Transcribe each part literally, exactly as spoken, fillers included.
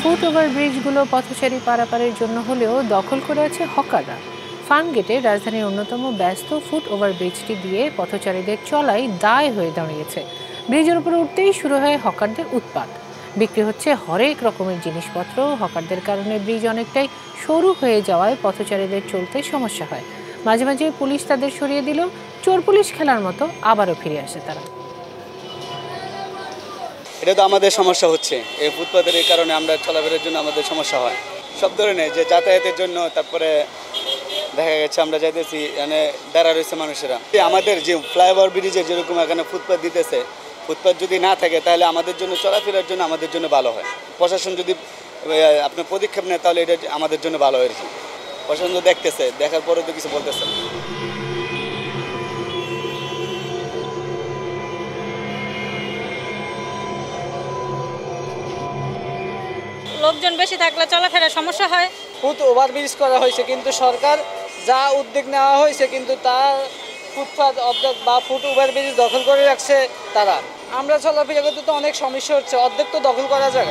Foot ওভারব্রিজগুলো পথচারী পারাপারের জন্য হলেও দখল করে আছে হকাররা। ফার্মগেটে রাজধানীর অন্যতম ব্যস্ত ফুট ওভারব্রিজটি দিয়ে পথচারীদের চলাই দায় হয়ে দাঁড়িয়েছে। ব্রিজের উপরে উঠতেই শুরু হয় হকারদের উৎপাত। বিক্রি হচ্ছে হরেক রকমের জিনিসপত্র। হকারদের কারণে ব্রিজ অনেকটাই সরু হয়ে যাওয়ায় পথচারীদের চলতে সমস্যা হয়। মাঝে মাঝে পুলিশ তাদের সরিয়ে দিল, চোর পুলিশ খেলার মতো আবারও ফিরে আসে তারা। এটা তো আমাদের সমস্যা হচ্ছে, এই ফুটপাতের এই কারণে আমরা চলাফেরার জন্য আমাদের সমস্যা হয় সব ধরনের, যে যাতায়াতের জন্য। তারপরে দেখা গেছে আমরা যাইতেছি, মানে দাঁড়া রয়েছে মানুষেরা। আমাদের যে ফ্লাইওভার ব্রিজে যেরকম এখানে ফুটপাত দিতেছে, ফুটপাত যদি না থাকে তাহলে আমাদের জন্য চলাফেরার জন্য আমাদের জন্য ভালো হয়। প্রশাসন যদি আপনার পদক্ষেপ নেয় তাহলে এটা আমাদের জন্য ভালো হয়। প্রশাসন তো দেখতেছে, দেখার পরে তো কিছু বলতেছে। লোকজন বেশি থাকলে চলাফেরার সমস্যা হয়। ফুট ওভারব্রিজ করা হয়েছে, কিন্তু সরকার যা উদ্যোগ নেওয়া হয়েছে কিন্তু তা ফুটপাত অর্ধেক বা ফুট ওভারব্রিজ দখল করে রাখছে তারা। আমরা চলাফেরা করতে তো অনেক সমস্যা হচ্ছে, অর্ধেক তো দখল করা জায়গা।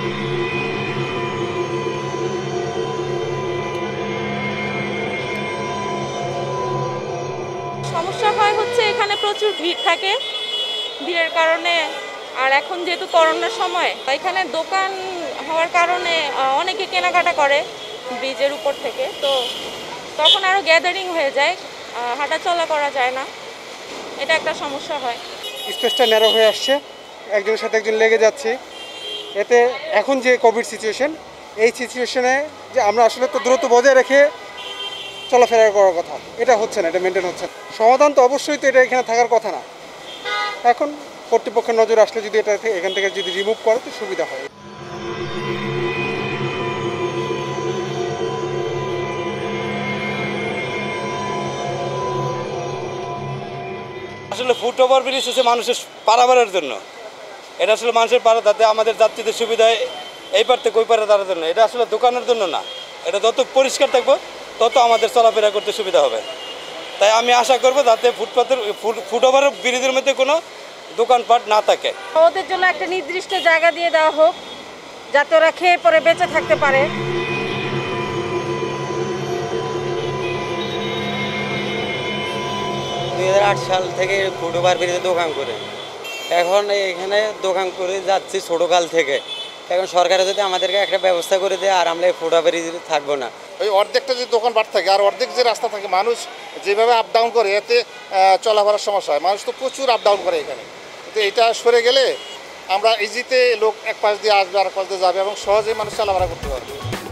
সমস্যা হয় হচ্ছে এখানে প্রচুর ভিড় থাকে, ভিড়ের কারণে। আর এখন যেহেতু করোনার সময়, এখানে দোকান হওয়ার কারণে অনেকে কেনাকাটা করে ব্রিজের উপর থেকে, তো তখন আরও গ্যাদারিং হয়ে যায়, হাঁটা চলা করা যায় না, এটা একটা সমস্যা হয়। স্পেসটা ন্যারো হয়ে আসছে, একজনের সাথে একজন লেগে যাচ্ছে। এতে এখন যে কোভিড সিচুয়েশন, এই সিচুয়েশনে যে আমরা আসলে তো দ্রুত বজায় রেখে চলাফেরা করার কথা, এটা হচ্ছে না, এটা মেনটেন হচ্ছে না। সমাধান তো অবশ্যই তো এটা এখানে থাকার কথা না। এখন কর্তৃপক্ষের নজর আসলে যদি এটা এখান থেকে যদি রিমুভ করে তো সুবিধা হয়। আসলে ফুট ওভারব্রিজ হচ্ছে মানুষের পারাপারের জন্য। এটা আসলে মানুষের পারা, তাতে আমাদের যাত্রীদের সুবিধা হয় এই পার থেকে ওই পারে দাঁড়ার জন্য। এটা আসলে দোকানের জন্য না। এটা যত পরিষ্কার থাকবো তত আমাদের চলাফেরা করতে সুবিধা হবে। তাই আমি আশা করবো যাতে ফুটপাতের ফুট ওভার ব্রিজের মধ্যে কোনো দোকানপাট না থাকে। ওদের জন্য একটা নির্দিষ্ট জায়গা দিয়ে দেওয়া হোক, যাতে ওরা খেয়ে পরে বেঁচে থাকতে পারে। দুই হাজার আট সাল থেকে ফুট ওভারব্রিজে দোকান করে, এখন এখানে দোকান করে যাচ্ছি ছোটোকাল থেকে। এখন সরকারে যদি আমাদেরকে একটা ব্যবস্থা করে দেয় আর আমরা এই ফুট ওভারব্রিজে থাকবো না। ওই অর্ধেকটা যদি দোকানপাট থাকে আর অর্ধেক যে রাস্তা থাকে, মানুষ যেভাবে আপ ডাউন করে এতে চলাফেরার সমস্যা হয়। মানুষ তো প্রচুর আপ ডাউন করে এখানে, তো এটা সরে গেলে আমরা ইজিতে লোক এক পাশ দিয়ে আসবে আর এক পাশ দিয়ে যাবে এবং সহজেই মানুষ চলাফেরা করতে পারবে।